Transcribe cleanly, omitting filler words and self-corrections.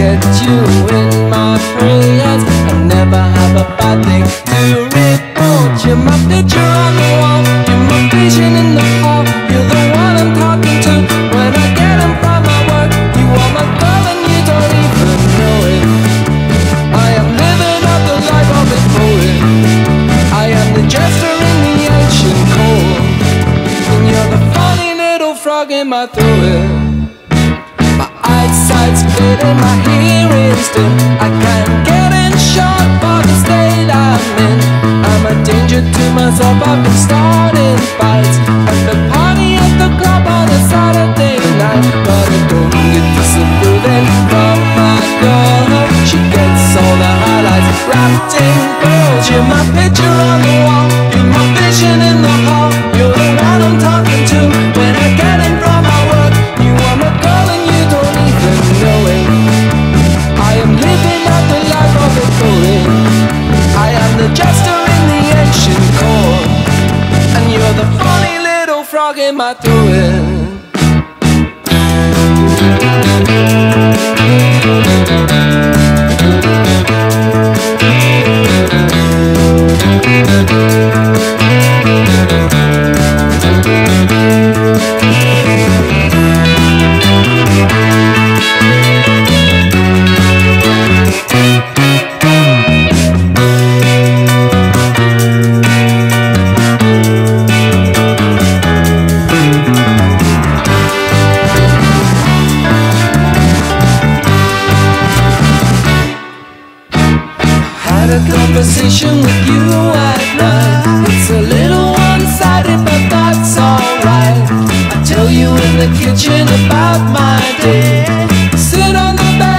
get you in my prayers. I never have a bad thing to report. You're my picture on the wall, you're my vision in the hall. You're the one I'm talking to when I get home from my work. You are my girl and you don't even know it. I am living out the life of a poet. I am the jester in the ancient court, and you're the funny little frog in my throat. My eyesight's clear and my hearing's dim. I can't get in shot for the state I'm in. I'm a danger to myself, I've been starting fights at the party at the club on a Saturday night. But I don't get disapproving from my girl. She gets all the highlights wrapped in pearls. You're my picture on the wall, you're my vision in the hall. You're the one I'm talking to when I get in from my work. You are my girl and you don't even know it. I am living out the life of a poet. I am the jester in the ancient court, and you're the funny little frog in my throat. Conversation with you at night. It's a little one-sided, but that's alright. I tell you in the kitchen about my day. Sit on the back